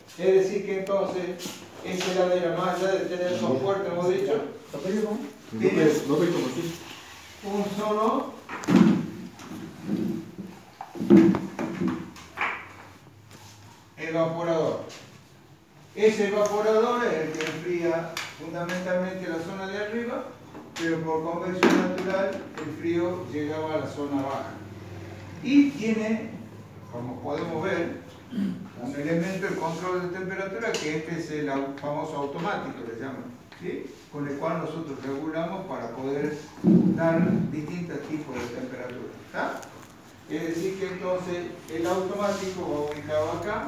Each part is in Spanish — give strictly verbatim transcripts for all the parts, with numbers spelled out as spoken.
Es decir que entonces, esta heladera, más allá de tener soporte, hemos dicho, tiene un solo evaporador. Ese evaporador es el que enfría fundamentalmente la zona de arriba, pero por convección natural el frío llegaba a la zona baja. Y tiene, como podemos ver, un elemento de control de temperatura, que este es el famoso automático, le llaman, ¿sí? Con el cual nosotros regulamos para poder dar distintos tipos de temperatura. ¿Está? Es decir que entonces el automático va ubicado acá.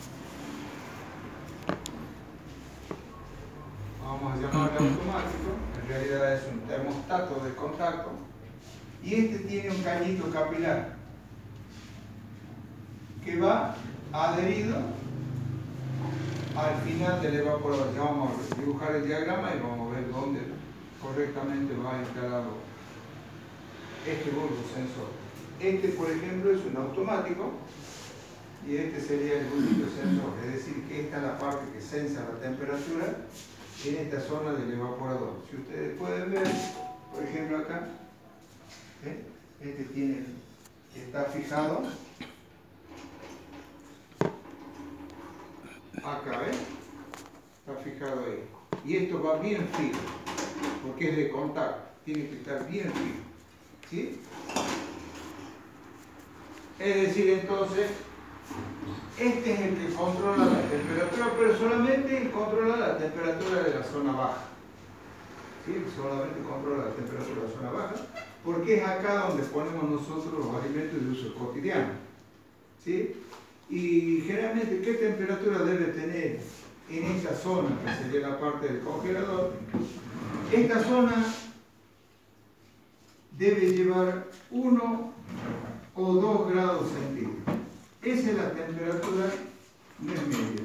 Vamos a llamarlo automático, en realidad es un termostato de contacto, y este tiene un cañito capilar que va adherido al final del evaporador. Ya vamos a dibujar el diagrama y vamos a ver dónde correctamente va instalado este bulbo sensor. Este, por ejemplo, es un automático y este sería el bulbito sensor, es decir, que esta es la parte que sensa la temperatura en esta zona del evaporador. Si ustedes pueden ver, por ejemplo acá, ¿eh? Este tiene, está fijado acá, ¿ves? Está fijado ahí. Y esto va bien frío, porque es de contacto, tiene que estar bien frío, ¿sí? Es decir, entonces, este es el que controla la temperatura, pero solamente controla la temperatura de la zona baja. ¿Sí? Solamente controla la temperatura de la zona baja, porque es acá donde ponemos nosotros los alimentos de uso cotidiano. ¿Sí? Y generalmente, ¿qué temperatura debe tener en esta zona, que sería la parte del congelador? Esta zona debe llevar uno o dos grados centígrados. Esa es la temperatura media.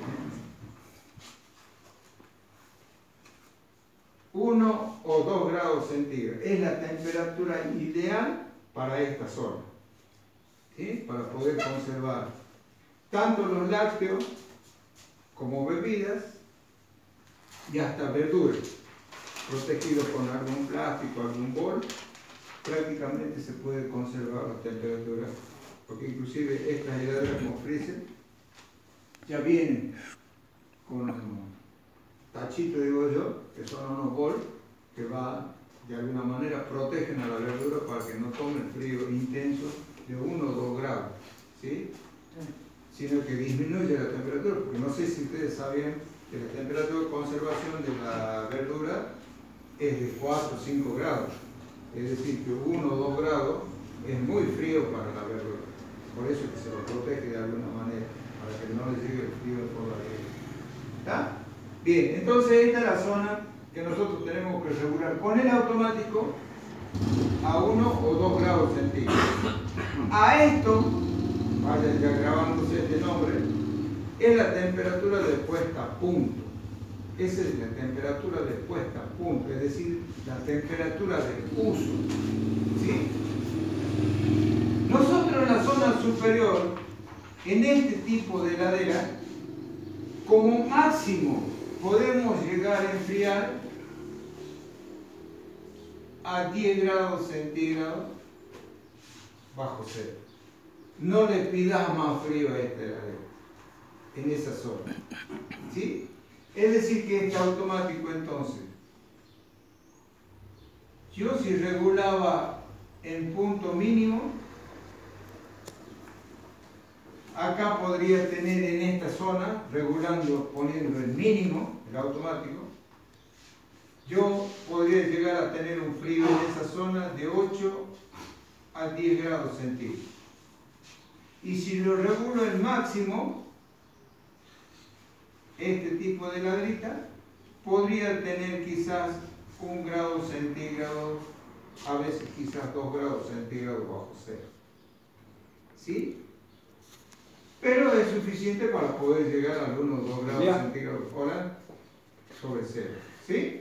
uno o dos grados centígrados. Es la temperatura ideal para esta zona. ¿Sí? Para poder conservar tanto los lácteos como bebidas y hasta verduras, protegidos con algún plástico, algún bol, prácticamente se puede conservar la temperatura, porque inclusive estas heladeras como freezer ya vienen con un tachito, digo yo, que son unos bol que va, de alguna manera protegen a la verdura para que no tome el frío intenso de uno o dos grados, ¿sí? Sino que disminuye la temperatura, porque no sé si ustedes sabían que la temperatura de conservación de la verdura es de cuatro o cinco grados. Es decir, que uno o dos grados es muy frío para la verdura. Por eso es que se lo protege de alguna manera, para que no le llegue el frío por la vida. ¿Está? Bien, entonces esta es la zona que nosotros tenemos que regular con el automático a uno o dos grados centígrados. A esto, vayan ya grabándose este nombre, es la temperatura de puesta a punto. Esa es la temperatura de puesta a punto, es decir, la temperatura de uso. ¿Sí? Nosotros en la zona superior, en este tipo de heladera, como máximo podemos llegar a enfriar a diez grados centígrados bajo cero. No le pidas más frío a esta heladera, en esa zona. ¿Sí? Es decir, que este automático entonces, yo si regulaba en punto mínimo, acá podría tener en esta zona, regulando, poniendo el mínimo, el automático, yo podría llegar a tener un frío en esa zona de ocho a diez grados centígrados. Y si lo regulo el máximo, este tipo de heladera podría tener quizás un grado centígrado, a veces quizás dos grados centígrados bajo cero. ¿Sí? Pero es suficiente para poder llegar a uno o dos grados centígrados hora sobre cero. ¿Sí?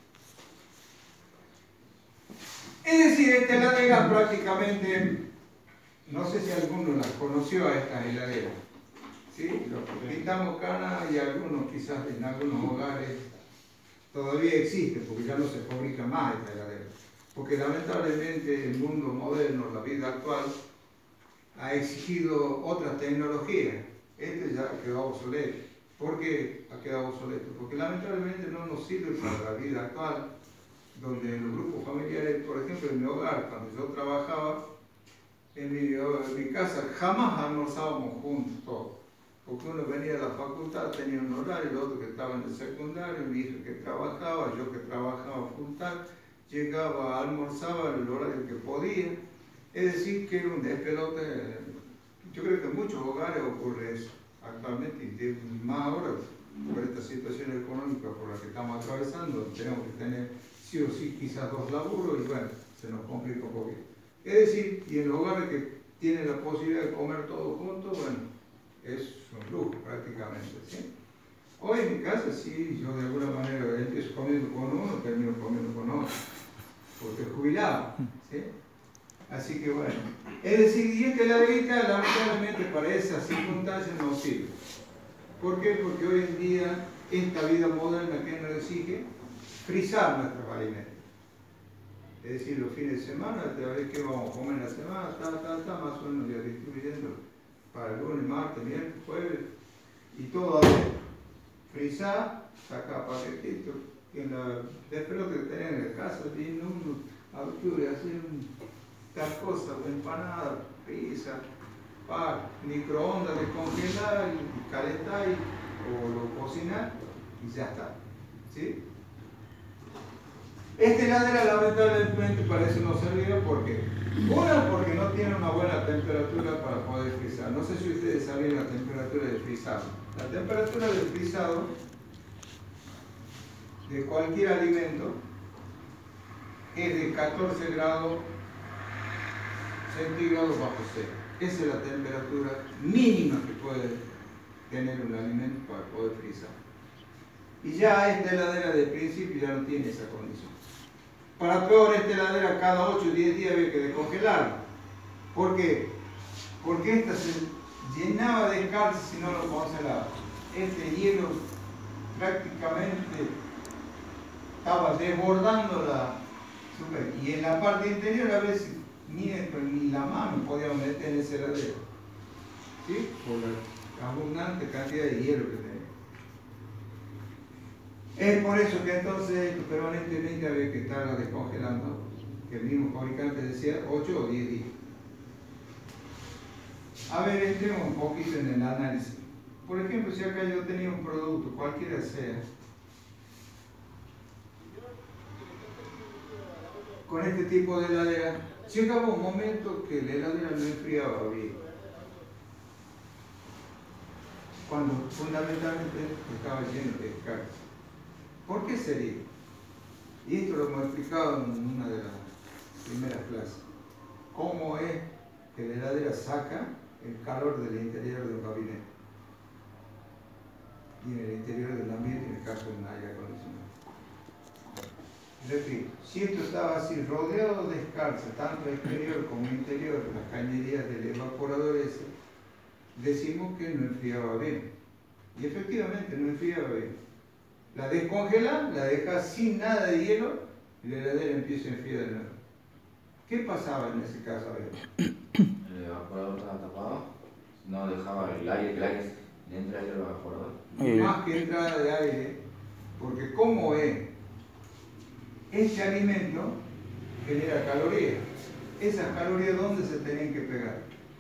Es decir, esta heladera prácticamente, no sé si alguno la conoció a esta heladera. ¿sí? Los que pintamos canas y algunos quizás en algunos hogares todavía existen, porque ya no se fabrica más esta heladera. Porque lamentablemente el mundo moderno, la vida actual, ha exigido otras tecnologías. Este ya quedó obsoleto. ¿Por qué ha quedado obsoleto? Porque lamentablemente no nos sirve para la vida actual, donde en los grupos familiares, por ejemplo en mi hogar, cuando yo trabajaba, en mi, en mi casa jamás almorzábamos juntos todos. Porque uno venía de la facultad, tenía un horario, el otro que estaba en el secundario, mi hija que trabajaba, yo que trabajaba full time, llegaba, almorzaba en el horario que podía. Es decir, que era un despelote. Yo creo que en muchos hogares ocurre eso actualmente, y más ahora por esta situación económica por la que estamos atravesando, tenemos que tener sí o sí quizás dos laburos y bueno, se nos complica un poquito. Es decir, y en los hogares que tienen la posibilidad de comer todos juntos, bueno, es un lujo prácticamente, ¿sí? Hoy en mi casa sí, yo de alguna manera empiezo comiendo con uno, termino comiendo con otro, porque es jubilado, ¿sí? Así que bueno, es decir, y esta heladerita lamentablemente para esas circunstancias no sirve. ¿Por qué? Porque hoy en día esta vida moderna que nos exige frizar nuestros alimentos. Es decir, los fines de semana, a ver qué vamos a comer en la semana, ta, ta, ta, más o menos ya distribuyendo para el lunes, martes, miércoles, jueves, y todo adentro. Frizar, sacar paquetitos, que en la despelote que tenés en la casa, viene uno a octubre, hacer un, tal cosa, empanada, pizza, para microondas, descongelar, y calentar o lo cocinar y ya está. ¿Sí? Esta heladera lamentablemente para eso no servía porque, una, porque no tiene una buena temperatura para poder frizar. No sé si ustedes saben la temperatura del frizado. La temperatura del frizado de cualquier alimento es de catorce grados centígrados bajo cero. Esa es la temperatura mínima que puede tener un alimento para poder frizar. Y ya esta heladera de principio ya no tiene esa condición. Para peor, esta heladera cada ocho o diez días había que descongelarla. ¿Por qué? Porque esta se llenaba de calcio si no lo congelaba. Este hielo prácticamente estaba desbordando la super. Y en la parte interior a veces ni, ni la mano podía meter en ese heladero, ¿sí? Por la abundante cantidad de hielo que tenía. Es por eso que entonces permanentemente había que estarla descongelando, que el mismo fabricante decía ocho o diez días. A ver, entremos un poquito en el análisis. Por ejemplo, si acá yo tenía un producto, cualquiera sea, con este tipo de heladera, llegaba un momento que la heladera no enfriaba bien. Cuando fundamentalmente estaba lleno de descarga. ¿Por qué sería? Y esto lo hemos explicado en una de las primeras clases. ¿Cómo es que la heladera saca el calor del interior de un gabinete? Y en el interior del ambiente, en el caso de un aire acondicionado. Repito, si esto estaba así, rodeado de escarcha, tanto exterior como interior, las cañerías del evaporador ese, decimos que no enfriaba bien. Y efectivamente no enfriaba bien. La descongelas, la dejas sin nada de hielo y la heladera empieza a enfriar de nuevo. ¿Qué pasaba en ese caso? A ver. El evaporador estaba tapado, no dejaba el aire, que el aire entra al evaporador. Más que entrada de aire, porque como es, este alimento genera calorías. ¿Esas calorías dónde se tenían que pegar?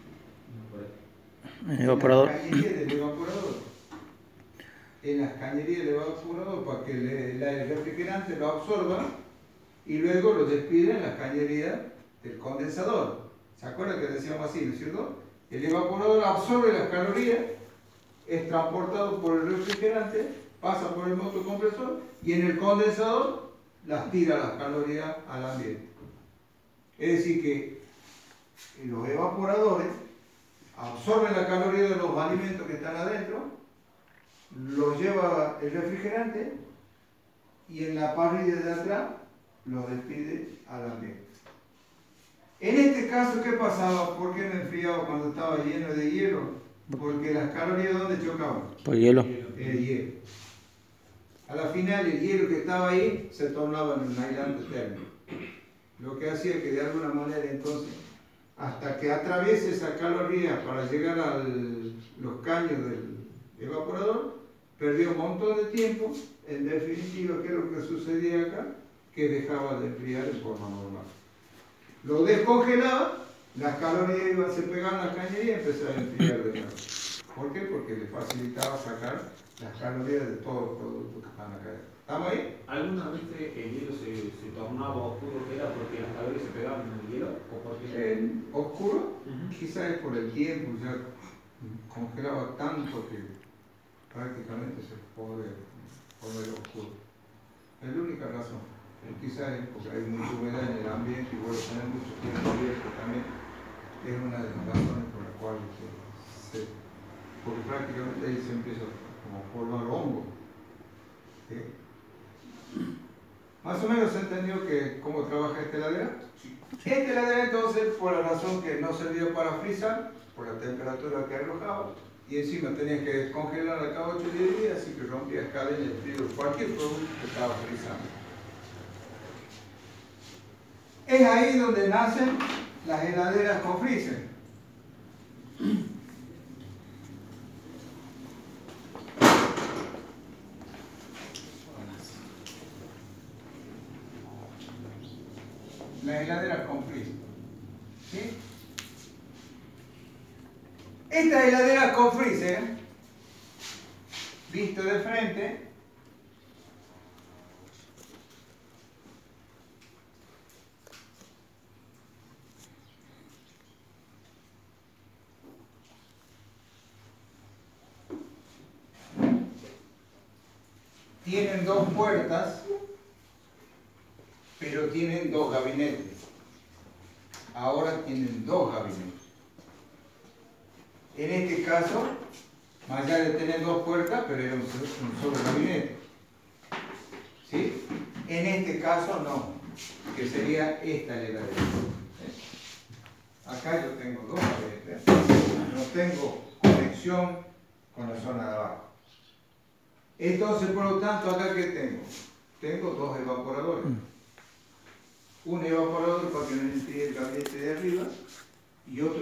El evaporador. En las cañerías del evaporador. En las cañerías del evaporador para que el aire refrigerante lo absorba y luego lo despide en las cañerías del condensador. ¿Se acuerdan que decíamos así, no es cierto? El evaporador absorbe las calorías, es transportado por el refrigerante, pasa por el motocompresor y en el condensador las tira las calorías al ambiente. Es decir que los evaporadores absorben la caloría de los alimentos que están adentro, los lleva el refrigerante y en la parrilla de atrás los despide al ambiente. En este caso, ¿qué pasaba? ¿Por qué me enfriaba cuando estaba lleno de hielo? Porque las calorías, ¿dónde chocaban? Por hielo. El hielo. A la final, el hielo que estaba ahí se tornaba en un aislante térmico. Lo que hacía que de alguna manera entonces, hasta que atraviese esa caloría para llegar a los caños del evaporador, perdió un montón de tiempo. En definitiva, ¿qué es lo que sucedía acá? Que dejaba de enfriar en forma normal. Lo descongelaba, las calorías iban, se pegaban a la cañería y empezaba a enfriar de nuevo. ¿Por qué? Porque le facilitaba sacar las calorías de todos los productos que están acá. ¿Estamos ahí? ¿Algunas veces el hielo se, se tornaba oscuro? ¿Era porque las calorías se pegaban en el hielo? ¿O porque... Eh, ¿Oscuro? Uh-huh. Quizás es por el tiempo, ya congelaba tanto que prácticamente se puede poner oscuro. Es la única razón. Quizás es porque hay mucha humedad en el ambiente y bueno, tener mucho tiempo abierto también es una de las razones por las cuales se, se porque prácticamente ahí se empieza como a formar hongo. ¿Sí? Más o menos se entendió que cómo trabaja esta heladera. Sí. Esta heladera entonces, por la razón que no servía para frizar, por la temperatura que arrojaba, y encima tenías que descongelar a cada ocho o diez días, así que rompías cadena de frío cualquier producto que estaba frizando. Es ahí donde nacen las heladeras con freezer. Las heladeras con freezer. ¿Sí? Esta heladera con freezer, visto de frente, tienen dos puertas, pero tienen dos gabinetes. Ahora tienen dos gabinetes. En este caso, más allá de tener dos puertas, pero era un solo, un solo gabinete. ¿Sí? En este caso no, que sería esta heladera. Acá yo tengo dos gabinetes. No tengo conexión con la zona de abajo. Entonces, por lo tanto, acá ¿qué tengo? Tengo dos evaporadores. Un evaporador para que no enfríe el gabinete de arriba y otro